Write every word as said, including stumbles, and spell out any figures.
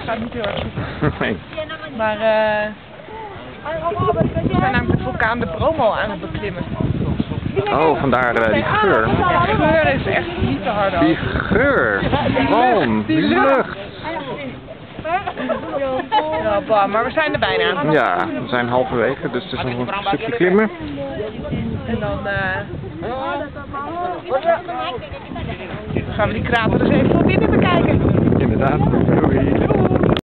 gaat niet heel erg goed. Nee. Maar uh, we zijn namelijk de vulkaan de Bromo aan het beklimmen. Oh, vandaar uh, die geur. De geur is echt niet te hard. Die geur! Waarom? Die lucht! Ja, bah, maar we zijn er bijna. Ja, we zijn halverwege, dus het is nog een stukje klimmen. En dan uh, gaan we die krater eens even van binnen bekijken. Inderdaad. Doei.